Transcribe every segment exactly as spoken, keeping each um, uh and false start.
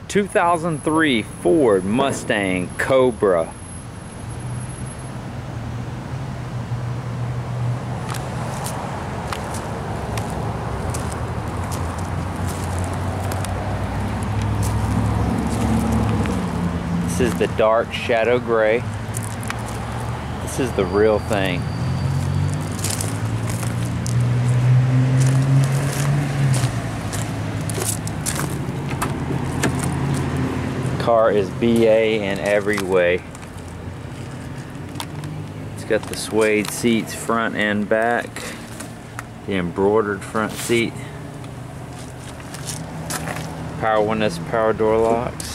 two thousand three Ford Mustang Cobra. This is the dark shadow gray. This is the real thing. Car is B A in every way. It's got the suede seats front and back, the embroidered front seat, power windows, power door locks.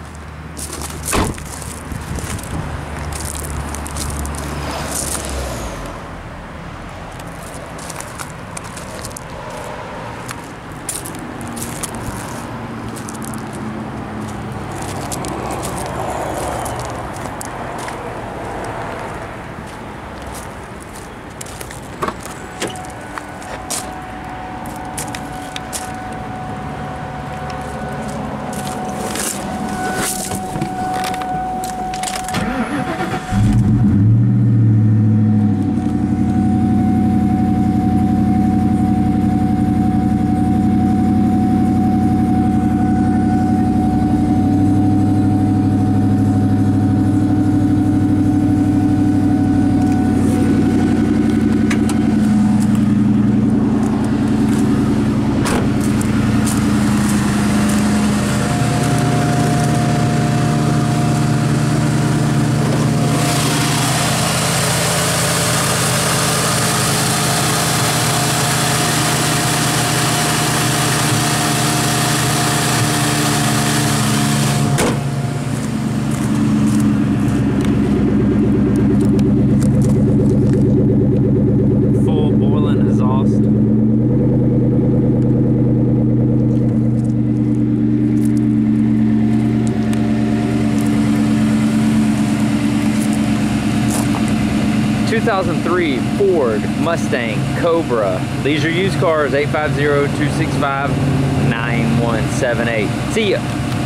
two thousand three Ford Mustang Cobra. These are used cars. Eight five zero, two six five, nine one seven eight. See ya.